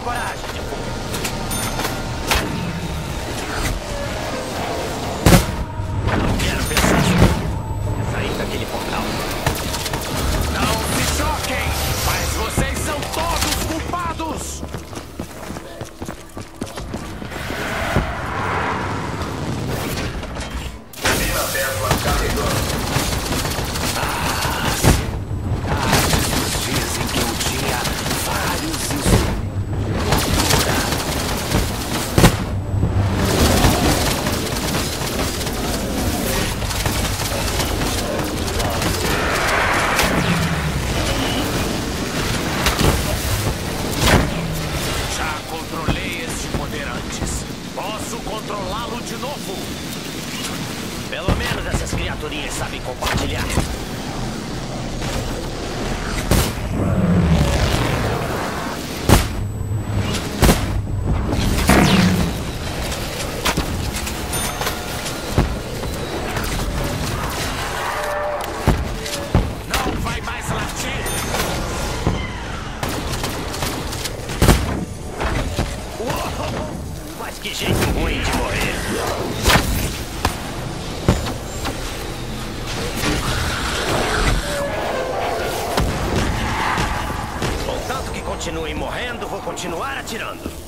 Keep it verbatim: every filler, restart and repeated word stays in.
coragem, tipo. Não quero pensar sobre é sair daquele portal. Não se choquem, mas vocês são todos culpados! Mina Tesla carregando. Dizem que eu tinha vários instrumentos. Já controlei este poder antes. Posso controlá-lo de novo. Pelo menos essas criaturinhas sabem compartilhar. Não vai mais latir. Uou! Mas que jeito ruim de morrer. Contanto que continuem morrendo, vou continuar atirando.